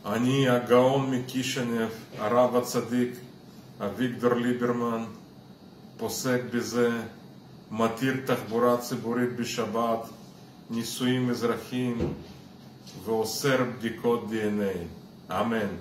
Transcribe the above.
אני הגאון מקישינב, הרב הצדיק, אביגדור ליברמן, פוסק בזה, מתיר תחבורה ציבורית בשבת, נישואים אזרחיים, ואוסר בדיקות DNA. אמן.